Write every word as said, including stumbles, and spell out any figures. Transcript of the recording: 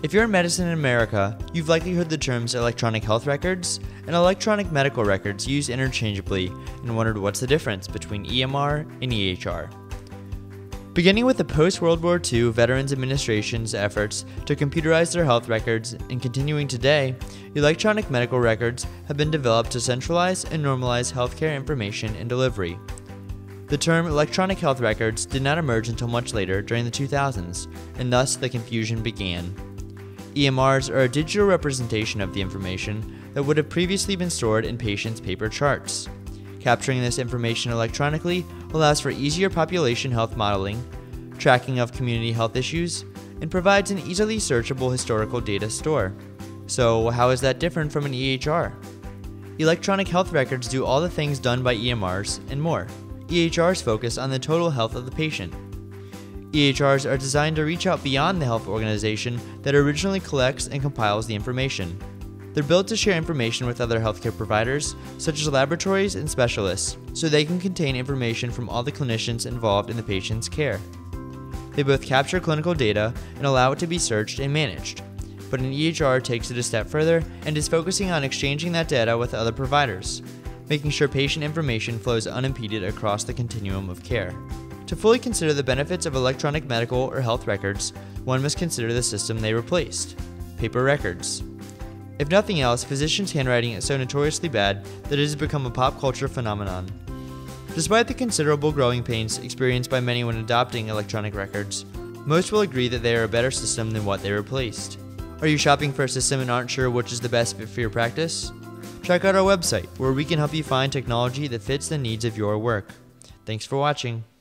If you're in medicine in America, you've likely heard the terms electronic health records and electronic medical records used interchangeably and wondered what's the difference between E M R and E H R. Beginning with the post-World War Two Veterans Administration's efforts to computerize their health records and continuing today, electronic medical records have been developed to centralize and normalize healthcare information and delivery. The term electronic health records did not emerge until much later during the two thousands, and thus the confusion began. E M Rs are a digital representation of the information that would have previously been stored in patients' paper charts. Capturing this information electronically allows for easier population health modeling, tracking of community health issues, and provides an easily searchable historical data store. So how is that different from an E H R? Electronic health records do all the things done by E M Rs and more. E H Rs focus on the total health of the patient. E H Rs are designed to reach out beyond the health organization that originally collects and compiles the information. They're built to share information with other healthcare providers, such as laboratories and specialists, so they can contain information from all the clinicians involved in the patient's care. They both capture clinical data and allow it to be searched and managed. But an E H R takes it a step further and is focusing on exchanging that data with other providers, making sure patient information flows unimpeded across the continuum of care. To fully consider the benefits of electronic medical or health records, one must consider the system they replaced: paper records. If nothing else, physicians' handwriting is so notoriously bad that it has become a pop culture phenomenon. Despite the considerable growing pains experienced by many when adopting electronic records, most will agree that they are a better system than what they replaced. Are you shopping for a system and aren't sure which is the best fit for your practice? Check out our website, where we can help you find technology that fits the needs of your work. Thanks for watching.